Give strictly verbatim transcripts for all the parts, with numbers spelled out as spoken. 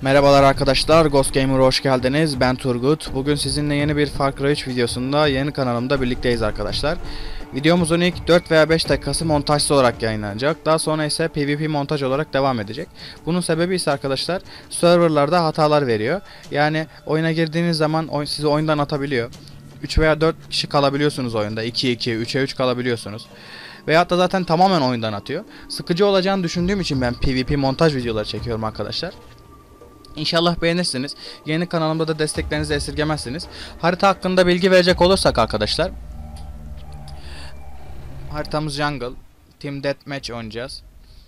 Merhabalar arkadaşlar, Ghost Gamer'a hoş geldiniz. Ben Turgut. Bugün sizinle yeni bir Far Cry üç videosunda yeni kanalımda birlikteyiz arkadaşlar. Videomuzun ilk dört veya beş dakikası montajsız olarak yayınlanacak. Daha sonra ise PvP montaj olarak devam edecek. Bunun sebebi ise arkadaşlar serverlarda hatalar veriyor. Yani oyuna girdiğiniz zaman oy sizi oyundan atabiliyor. üç veya dört kişi kalabiliyorsunuz oyunda. ikiye iki, üçe üç kalabiliyorsunuz. Veyahut da zaten tamamen oyundan atıyor. Sıkıcı olacağını düşündüğüm için ben PvP montaj videoları çekiyorum arkadaşlar. İnşallah beğenirsiniz. Yeni kanalımda da desteklerinizi esirgemezsiniz. Harita hakkında bilgi verecek olursak arkadaşlar. Haritamız Jungle. Team Deathmatch oynayacağız.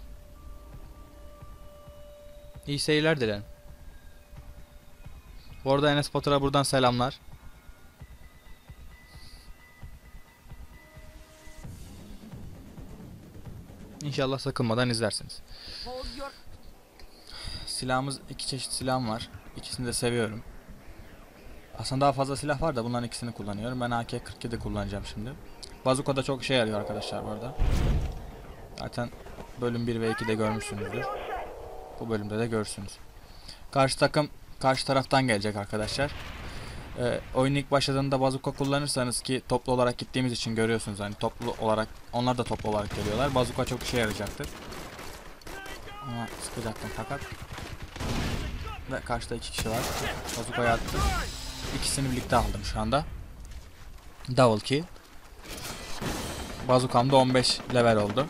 İyi seyirler dilerim. Bu arada Enes Batur'a buradan selamlar. İnşallah sakınmadan izlersiniz. Silahımız, iki çeşit silahım var. İkisini de seviyorum. Aslında daha fazla silah var da bunların ikisini kullanıyorum. Ben A K kırk yedi kullanacağım şimdi. Bazuka da çok işe yarıyor arkadaşlar bu arada. Zaten bölüm bir ve ikide görmüşsünüzdür. Bu bölümde de görürsünüz. Karşı takım karşı taraftan gelecek arkadaşlar. Ee, oyun ilk başladığında bazuka kullanırsanız, ki toplu olarak gittiğimiz için görüyorsunuz, hani toplu olarak onlar da toplu olarak geliyorlar. Bazuka çok işe yarayacaktır. Ama sıkacaktım fakat. Ve karşıda iki kişi var. Bazukayı attım. İkisini birlikte aldım şu anda. Double kill. Bazukam da on beş level oldu.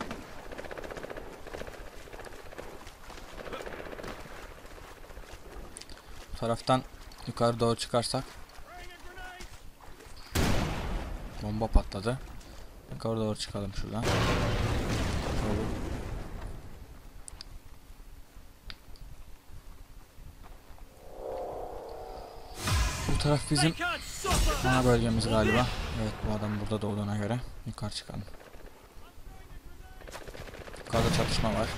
Bu taraftan yukarı doğru çıkarsak. Bomba patladı. Yukarı doğru çıkalım şuradan. Bu taraf bizim ana bölgemiz galiba. Evet, bu adam burada doğduğuna göre yukarı çıkalım. Yukarıda çatışma var.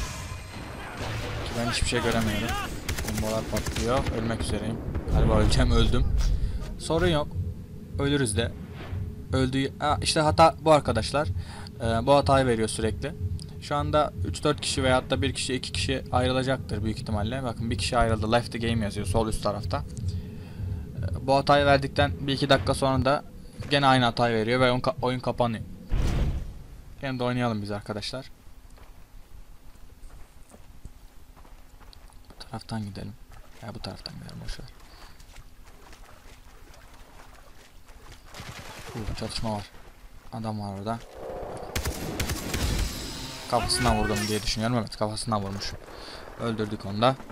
Ki ben hiçbir şey göremiyorum. Bombalar patlıyor. Ölmek üzereyim. Galiba öleceğim, öldüm. Sorun yok. Ölürüz de. Öldüğü... Aa, işte hata bu arkadaşlar. Ee, bu hatayı veriyor sürekli. Şu anda üç dört kişi veyahut da bir kişi iki kişi ayrılacaktır büyük ihtimalle. Bakın, bir kişi ayrıldı. Left the game yazıyor sol üst tarafta. Bu hatayı verdikten bir iki dakika sonra da gene aynı hatayı veriyor ve oyun, oyun kapanıyor. Hem de oynayalım biz arkadaşlar. Bu taraftan gidelim. Ya bu taraftan gidelim, boşver. Uh, çatışma var. Adam var orada. Kafasından vurdum diye düşünüyorum. Evet, kafasından vurmuşum. Öldürdük onu da.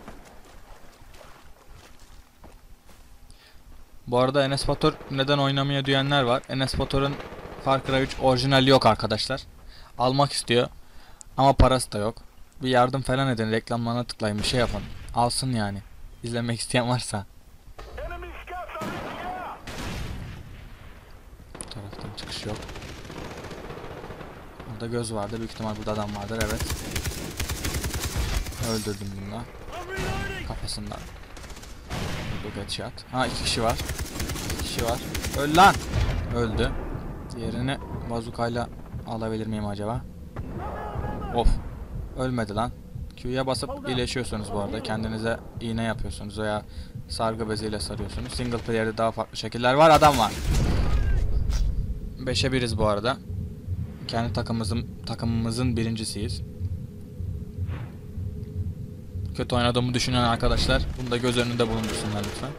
Bu arada Enes Batur neden oynamıyor diyenler var. Enes Batur'un Far Cry üç orijinali yok arkadaşlar. Almak istiyor ama parası da yok. Bir yardım falan edin, reklamlarına tıklayın, bir şey yapın. Alsın yani. İzlemek isteyen varsa. Bu taraftan çıkış yok. Burada göz vardı. Büyük ihtimal burada adam vardır. Evet. Öldürdüm bunu. Kafasından. Bu headshot. Ha, iki kişi var. İki kişi var. Öl lan. Öldü. Diğerini bazukayla alabilir miyim acaba? Of. Ölmedi lan. Q'ya basıp iyileşiyorsunuz bu arada. Kendinize iğne yapıyorsunuz veya sargı beziyle sarıyorsunuz. Single player'de daha farklı şekiller var. Adam var. beşe biriz bu arada. Kendi takımımızın takımımızın birincisiyiz. Kötü oynadığımı düşünen arkadaşlar bunu da göz önünde bulundursunlar lütfen.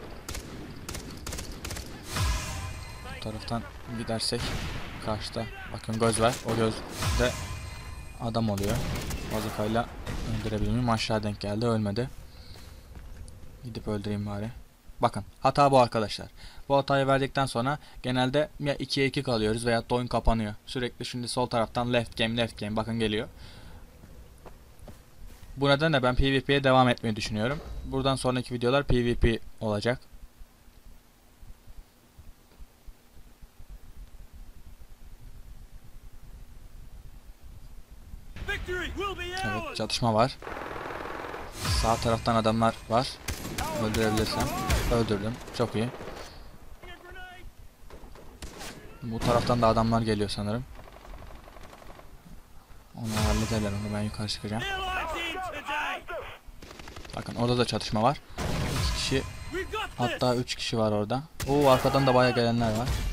Bu taraftan gidersek karşıda bakın göz var. O gözde adam oluyor. Bazukayla öldürebilir miyim? Aşağı denk geldi, ölmedi. Gidip öldüreyim bari. Bakın, hata bu arkadaşlar. Bu hatayı verdikten sonra genelde ya ikiye iki kalıyoruz veya da oyun kapanıyor. Sürekli şimdi sol taraftan left game left game bakın geliyor. Bu nedenle ben PvP'ye devam etmeyi düşünüyorum. Buradan sonraki videolar PvP olacak. Evet, çatışma var. Sağ taraftan adamlar var. Öldürebilirsem. Öldürdüm. Çok iyi. Bu taraftan da adamlar geliyor sanırım. Onu hallederler, onu ben yukarı çıkacağım. Bakın orada da çatışma var. iki kişi, hatta üç kişi var orada. Oo, arkadan da bayağı gelenler var.